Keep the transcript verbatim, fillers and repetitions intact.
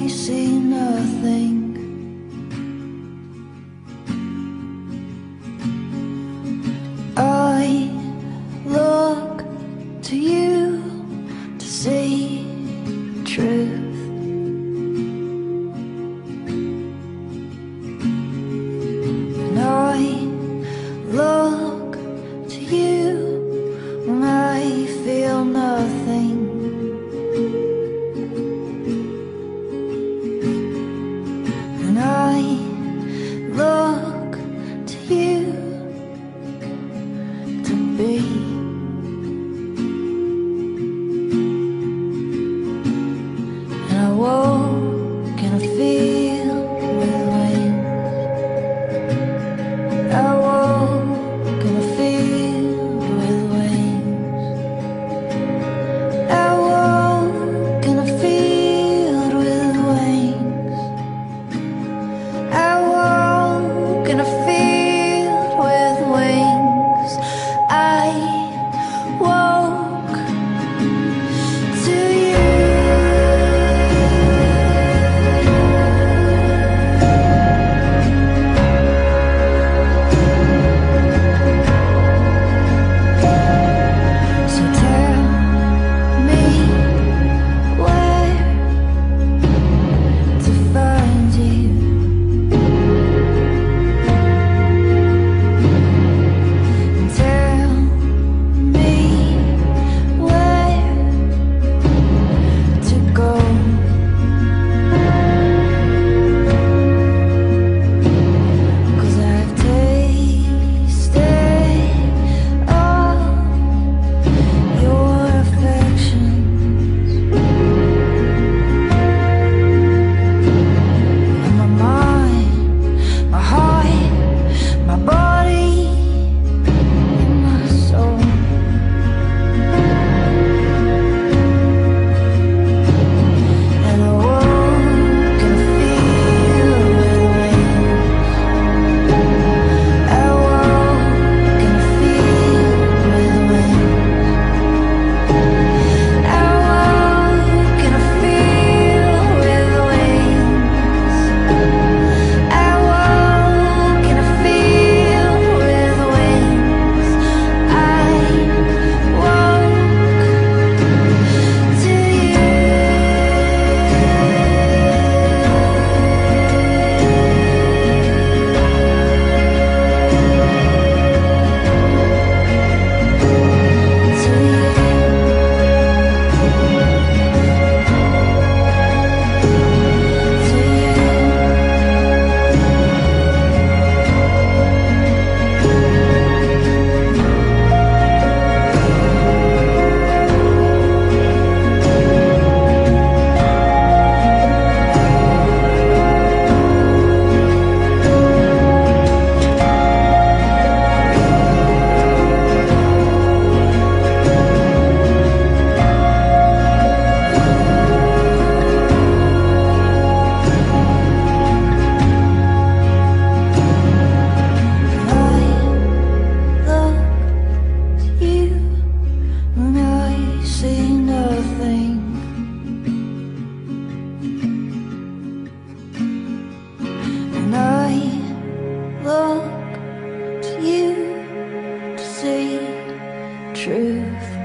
see nothing. I look to you to see the truth. And I look to you when I feel nothing. And I look to you to be. And I woke in a field with wings. I woke in a field with wings. I woke in a field with wings. I woke in a field with wings. I woke to you. So tell me where to find you. And tell me where to go. 'Cause I've tasted all your affections, and my mind, my heart, my body, and my soul. And I woke in a field with wings. I woke in a field with wings. I woke in a field with wings. I woke in a field with wings. I woke to you. And I look to you to see truth.